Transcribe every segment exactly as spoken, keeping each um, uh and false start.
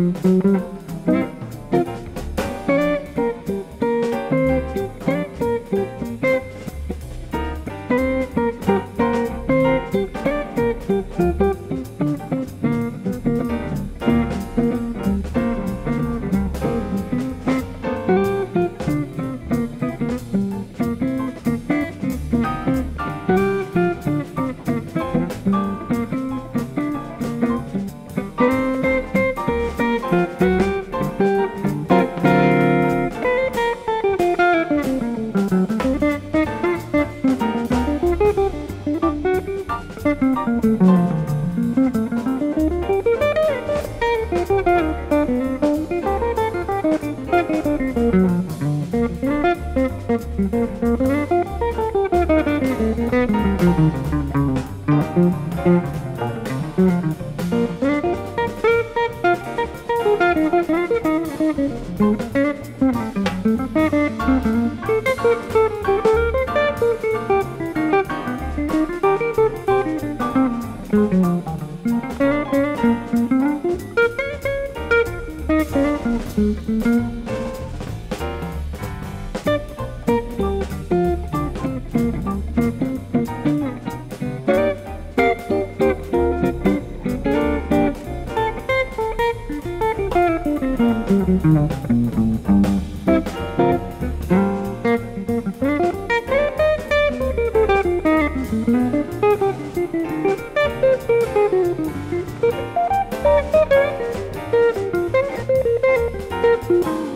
Thank you.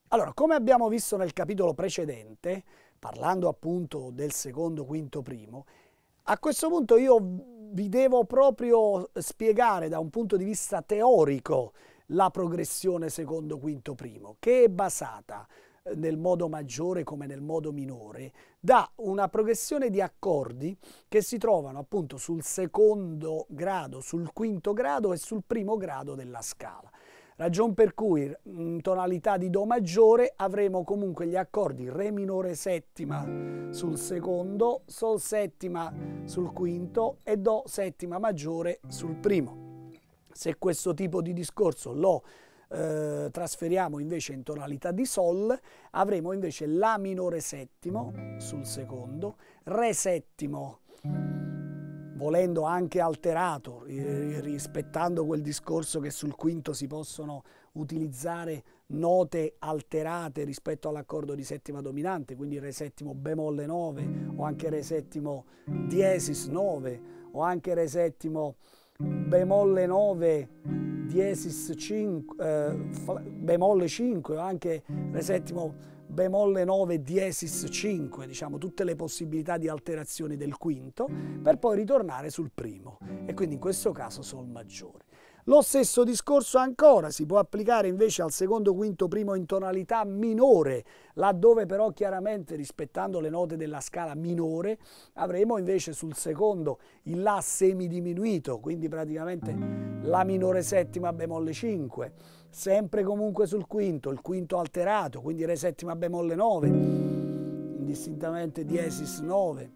Allora, come abbiamo visto nel capitolo precedente, parlando appunto del secondo, quinto, primo, a questo punto io vi devo proprio spiegare da un punto di vista teorico la progressione secondo, quinto, primo, che è basata nel modo maggiore come nel modo minore, da una progressione di accordi che si trovano appunto sul secondo grado, sul quinto grado e sul primo grado della scala. Ragion per cui in tonalità di Do maggiore avremo comunque gli accordi Re minore settima sul secondo, Sol settima sul quinto e Do settima maggiore sul primo. Se questo tipo di discorso lo eh, trasferiamo invece in tonalità di Sol, avremo invece La minore settimo sul secondo, Re settimo, volendo anche alterato, rispettando quel discorso che sul quinto si possono utilizzare note alterate rispetto all'accordo di settima dominante, quindi Re settimo bemolle nove, o anche Re settimo diesis nove, o anche Re settimo bemolle nove diesis cinque, eh, bemolle cinque, o anche Re settimo bemolle nove diesis cinque, diciamo tutte le possibilità di alterazioni del quinto, per poi ritornare sul primo, e quindi in questo caso Sol maggiore. Lo stesso discorso ancora si può applicare invece al secondo, quinto, primo in tonalità minore, laddove però chiaramente rispettando le note della scala minore avremo invece sul secondo il La semidiminuito, quindi praticamente La minore settima bemolle cinque, sempre comunque sul quinto, il quinto alterato, quindi Re settima bemolle nove, indistintamente diesis nove,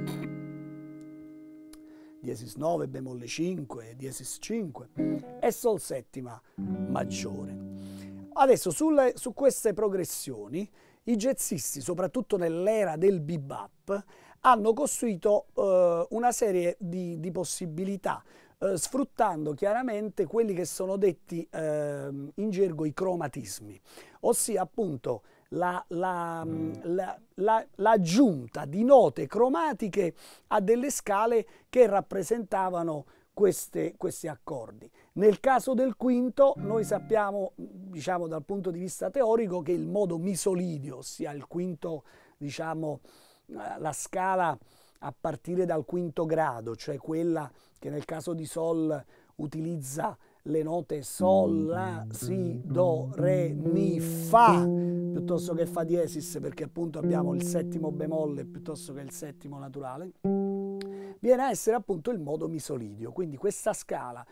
diesis nove, bemolle cinque, diesis cinque e Sol settima maggiore. Adesso sulle, su queste progressioni i jazzisti, soprattutto nell'era del bebop, hanno costruito eh, una serie di, di possibilità, eh, sfruttando chiaramente quelli che sono detti eh, in gergo i cromatismi, ossia appunto l'aggiunta la, la, la, di note cromatiche a delle scale che rappresentavano queste, questi accordi. Nel caso del quinto noi sappiamo, diciamo dal punto di vista teorico, che il modo misolidio, ossia il quinto, diciamo la scala a partire dal quinto grado, cioè quella che nel caso di Sol utilizza le note Sol, La, Si, Do, Re, Mi, Fa, piuttosto che Fa diesis, perché appunto abbiamo il settimo bemolle piuttosto che il settimo naturale, viene a essere appunto il modo misolidio. Quindi questa scala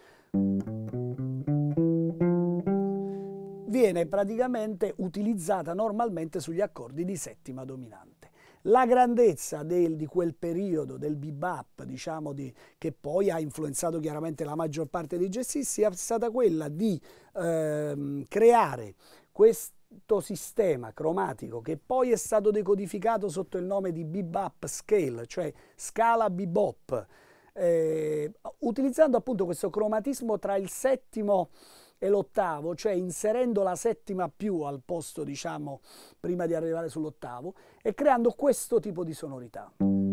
viene praticamente utilizzata normalmente sugli accordi di settima dominante. La grandezza del, di quel periodo del bebop, diciamo, di, che poi ha influenzato chiaramente la maggior parte dei jazzisti, è stata quella di ehm, creare questo sistema cromatico che poi è stato decodificato sotto il nome di bebop scale, cioè scala bebop, eh, utilizzando appunto questo cromatismo tra il settimo e l'ottavo, cioè inserendo la settima più al posto, diciamo, prima di arrivare sull'ottavo, e creando questo tipo di sonorità.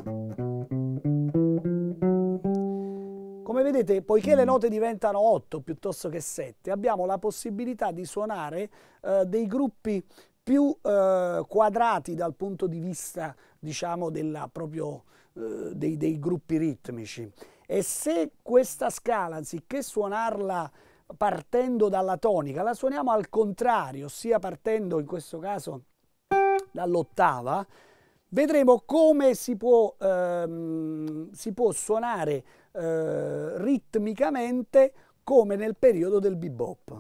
Come vedete, poiché le note diventano otto piuttosto che sette, abbiamo la possibilità di suonare eh, dei gruppi più eh, quadrati dal punto di vista, diciamo, della, proprio, eh, dei, dei gruppi ritmici. E se questa scala, anziché suonarla partendo dalla tonica, la suoniamo al contrario, ossia partendo in questo caso dall'ottava, vedremo come si può, ehm, si può suonare eh, ritmicamente come nel periodo del bebop.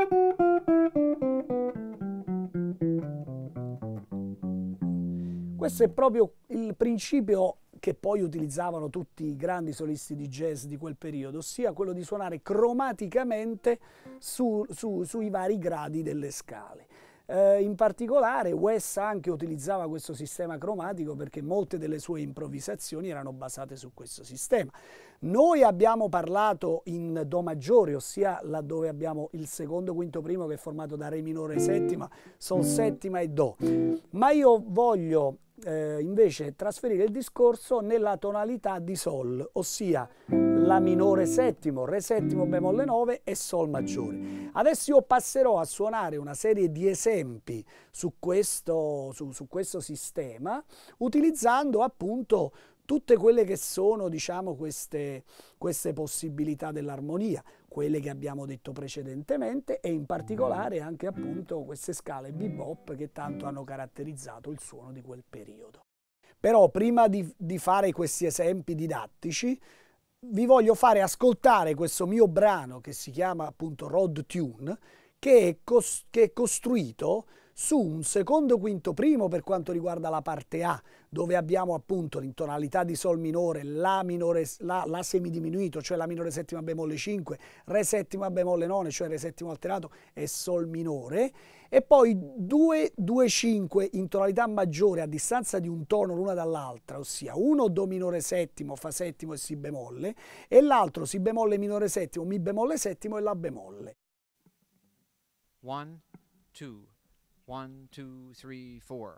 Questo è proprio il principio che poi utilizzavano tutti i grandi solisti di jazz di quel periodo, ossia quello di suonare cromaticamente su, su, sui vari gradi delle scale. Eh, in particolare Wes anche utilizzava questo sistema cromatico perché molte delle sue improvvisazioni erano basate su questo sistema. Noi abbiamo parlato in Do maggiore, ossia laddove abbiamo il secondo, quinto, primo che è formato da Re minore settima, Sol settima e Do, ma io voglio Eh, invece trasferire il discorso nella tonalità di Sol, ossia la La minore settimo, Re settimo bemolle nove e Sol maggiore. Adesso io passerò a suonare una serie di esempi su questo, su, su questo sistema, utilizzando appunto tutte quelle che sono, diciamo, queste, queste possibilità dell'armonia, quelle che abbiamo detto precedentemente, e in particolare anche appunto queste scale bebop che tanto hanno caratterizzato il suono di quel periodo. Però prima di, di fare questi esempi didattici, vi voglio fare ascoltare questo mio brano che si chiama appunto Road Tune, che è, cos che è costruito su un secondo quinto primo per quanto riguarda la parte A, dove abbiamo appunto in tonalità di Sol minore, La minore, la, la semidiminuito, cioè La minore settima bemolle cinque, Re settima bemolle nove, cioè Re settimo alterato e Sol minore, e poi due, due, cinque in tonalità maggiore a distanza di un tono l'una dall'altra, ossia uno Do minore settimo, Fa settimo e Si bemolle, e l'altro Si bemolle minore settimo, Mi bemolle settimo e La bemolle. One, two. One, two, three, four.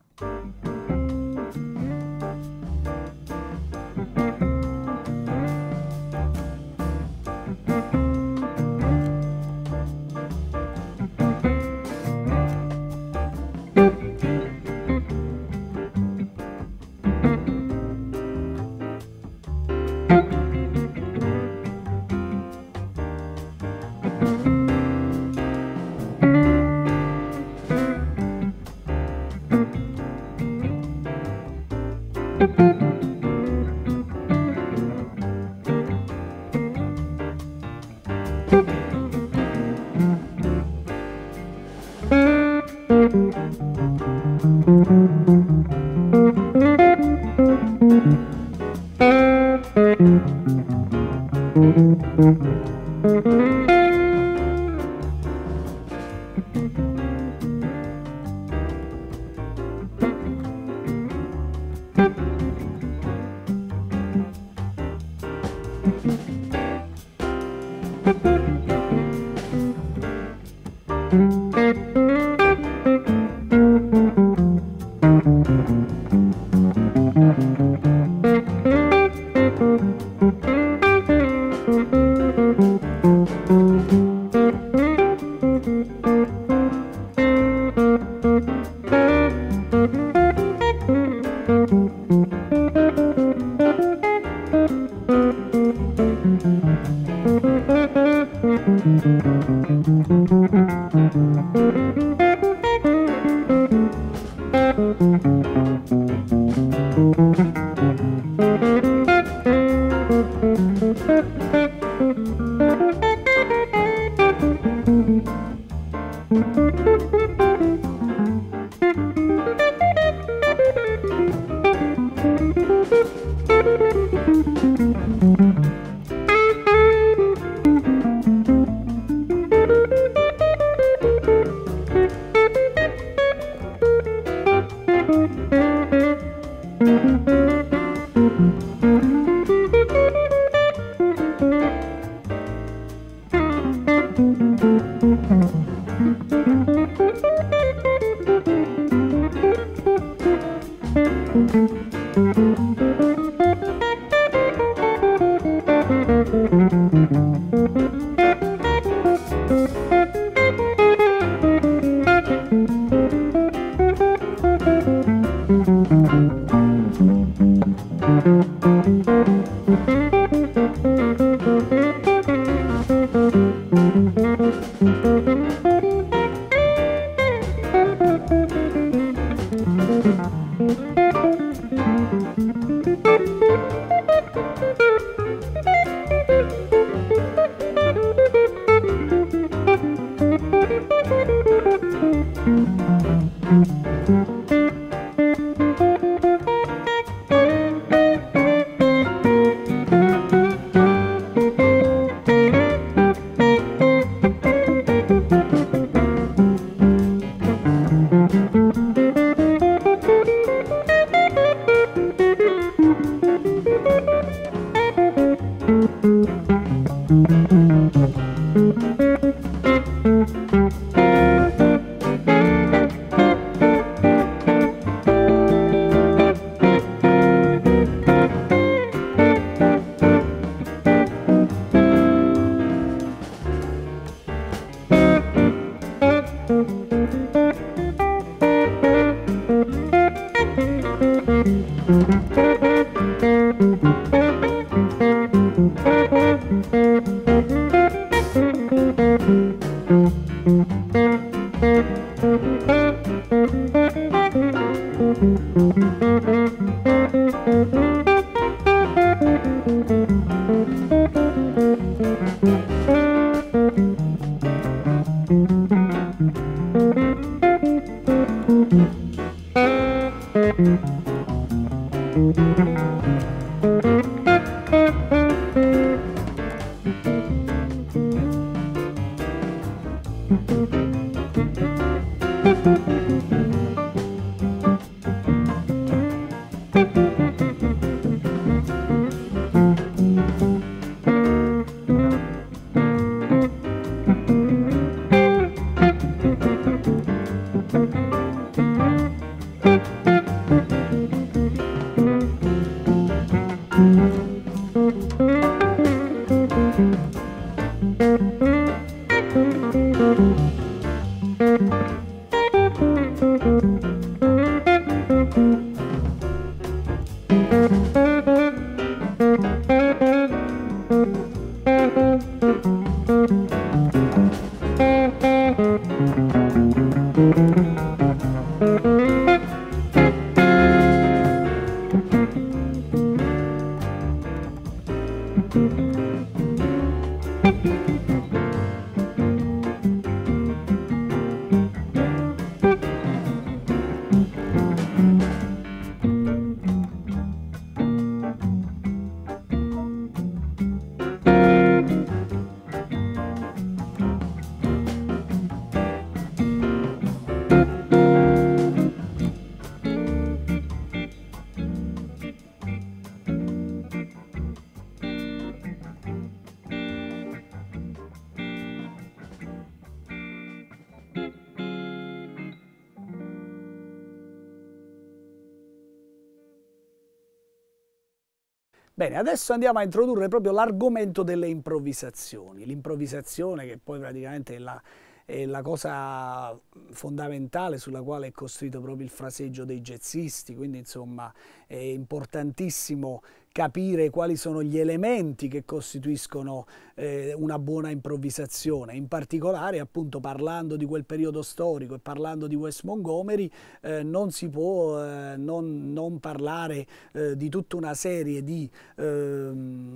Bene, adesso andiamo a introdurre proprio l'argomento delle improvvisazioni. L'improvvisazione, che poi praticamente è la, è la cosa fondamentale sulla quale è costruito proprio il fraseggio dei jazzisti, quindi insomma è importantissimo capire quali sono gli elementi che costituiscono eh, una buona improvvisazione. In particolare, appunto, parlando di quel periodo storico e parlando di Wes Montgomery, eh, non si può eh, non, non parlare eh, di tutta una serie di, eh,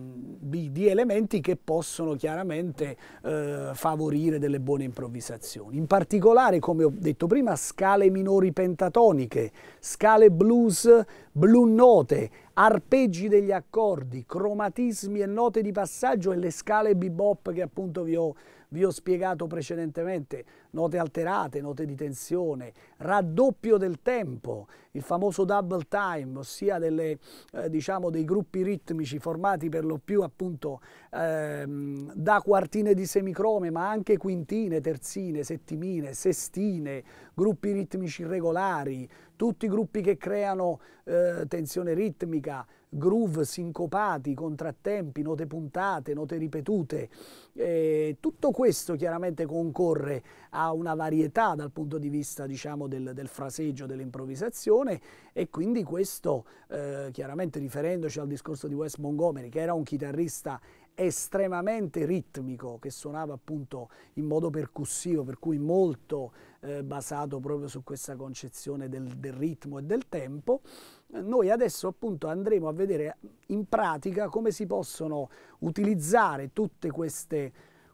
di, di elementi che possono chiaramente eh, favorire delle buone improvvisazioni. In particolare, come ho detto prima, scale minori pentatoniche, scale blues, blue note, arpeggi degli accordi, cromatismi e note di passaggio e le scale bebop che appunto vi ho, vi ho spiegato precedentemente, note alterate, note di tensione, raddoppio del tempo, il famoso double time, ossia delle, eh, diciamo dei gruppi ritmici formati per lo più appunto ehm, da quartine di semicrome, ma anche quintine, terzine, settimine, sestine, gruppi ritmici irregolari, tutti i gruppi che creano eh, tensione ritmica, groove sincopati, contrattempi, note puntate, note ripetute. Eh, tutto questo chiaramente concorre a una varietà dal punto di vista, diciamo, del, del fraseggio, dell'improvvisazione, e quindi questo, eh, chiaramente riferendoci al discorso di Wes Montgomery, che era un chitarrista estremamente ritmico, che suonava appunto in modo percussivo, per cui molto eh, basato proprio su questa concezione del, del ritmo e del tempo. Noi adesso appunto andremo a vedere in pratica come si possono utilizzare tutte queste,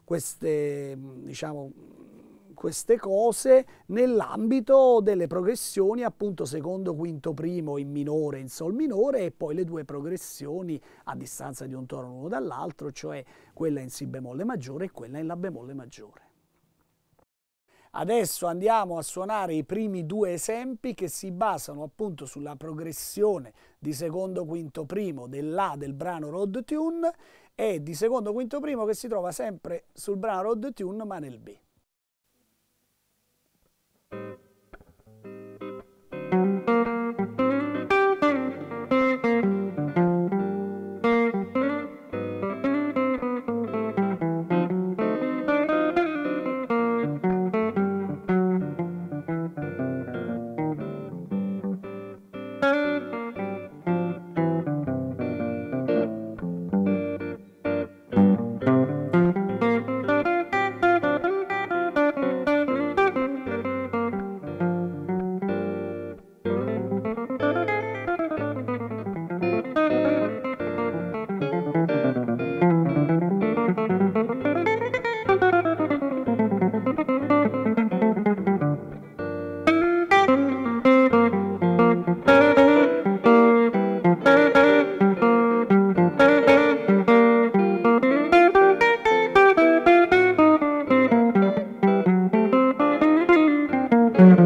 queste diciamo, queste cose nell'ambito delle progressioni, appunto secondo, quinto, primo in minore, in sol minore, e poi le due progressioni a distanza di un tono l'uno dall'altro, cioè quella in si bemolle maggiore e quella in la bemolle maggiore. Adesso andiamo a suonare i primi due esempi che si basano appunto sulla progressione di secondo, quinto, primo dell'A del brano Road Tune e di secondo, quinto, primo che si trova sempre sul brano Road Tune ma nel B. Ciao.